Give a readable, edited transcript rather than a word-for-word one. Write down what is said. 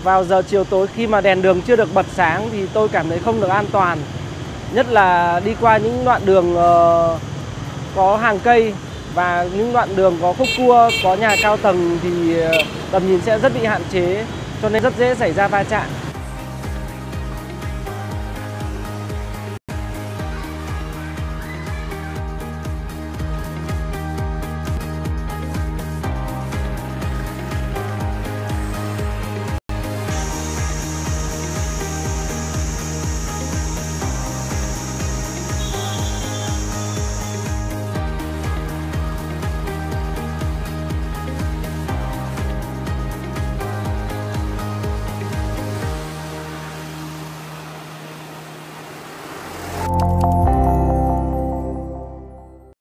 vào giờ chiều tối khi mà đèn đường chưa được bật sáng thì tôi cảm thấy không được an toàn. Nhất là đi qua những đoạn đường có hàng cây và những đoạn đường có khúc cua, có nhà cao tầng thì tầm nhìn sẽ rất bị hạn chế, cho nên rất dễ xảy ra va chạm.